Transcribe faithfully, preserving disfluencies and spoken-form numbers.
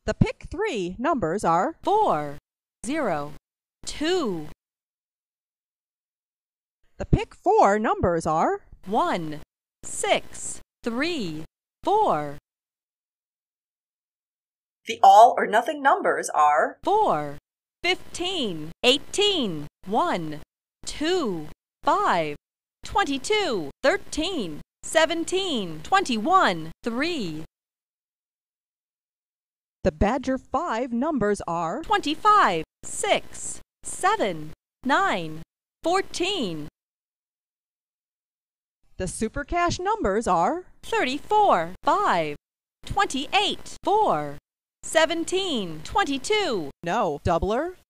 The pick three numbers are four, zero, two. The pick four numbers are one, six, three, four. The all or nothing numbers are four, fifteen, eighteen, one, two, five, twenty-two, thirteen, seventeen, twenty-one, three. The Badger five numbers are twenty-five, six, seven, nine, fourteen. The SuperCash numbers are thirty-four, five, twenty-eight, four, seventeen, twenty-two. No, doubler.